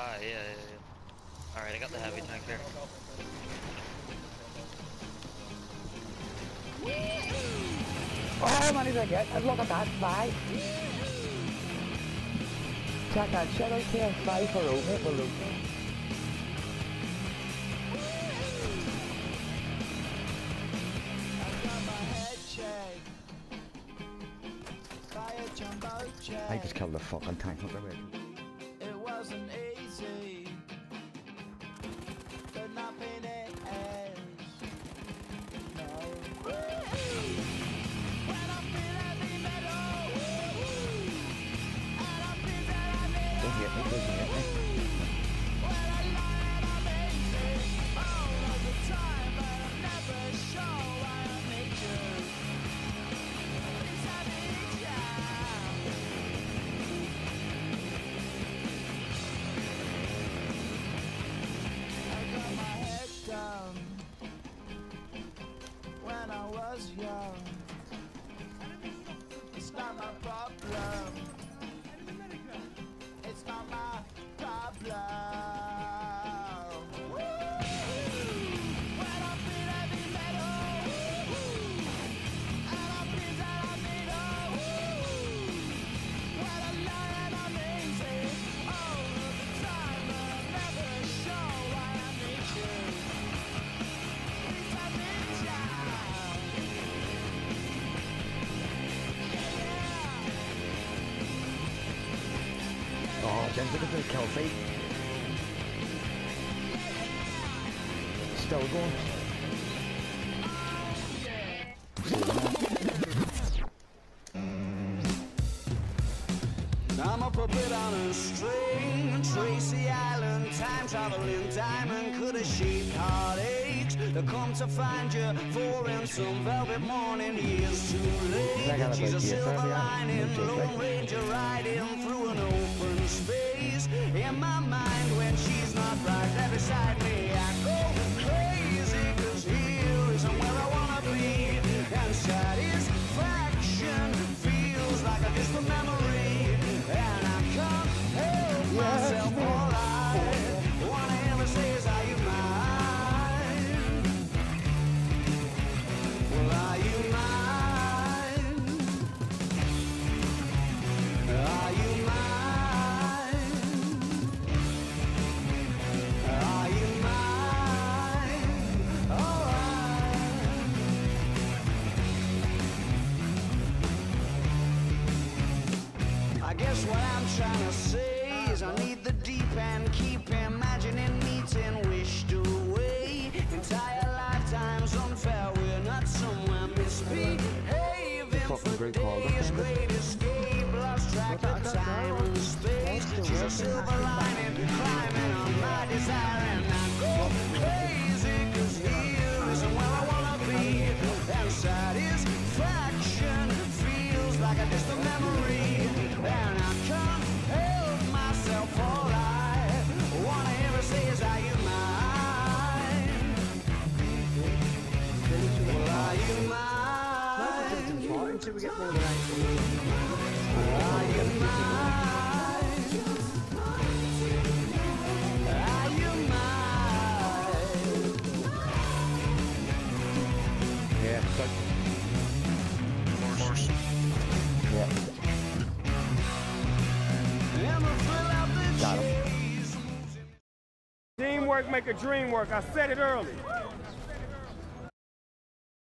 Ah, yeah. Alright, I got the heavy tank here. Oh, how many did I get? Look at that, 5. Check that shit out here, 5 for over, for local. I just killed the fucking tank. It wasn't easy, but nothing is. No. When I feel heavy metal, and I feel that I need Don't hit me, don't hit me. when I lie and I'm easy all of the time, but I'm never sure why I need you. Please have me down. I got my head down when I was young. It's not my problem. It's not my problem. When I feel heavy metal, and I feel that I need when I lie and I'm easy all of the time, but I'm never sure why I need you. Please have me down. Oh, Jen's looking for the kill feed. Still going. I'm a puppet on a string, Tracy Island, time traveling diamond, could have shaped heartaches to come to find you for in some velvet morning. Years too late, she's a silver lining, Lone Ranger riding through an open space. In my mind when she's not right there beside me, I go crazy, cause here isn't where I wanna be, and satisfaction feels like a distant memory. And I can't help myself all I wanna ever say is, are you mine? Well, are you mine? Are you mine? Are you mine? Alright. I guess what I'm trying to say is I need the deep and keep imagining meeting wished away. Entire lifetimes unfair, we're not somewhere misbehaving for days. Great escape, lost track of time and space. She's a silver lining, climbing on my desire, and I go crazy, cause here isn't where I wanna be, and satisfaction feels like a distant memory. And I can't help myself, all I wanna hear her say is, are you mine? Well, are you mine? Are you mine? Are you mine? Yeah, but... Yeah. Got him. Teamwork make a dream work. I said it early.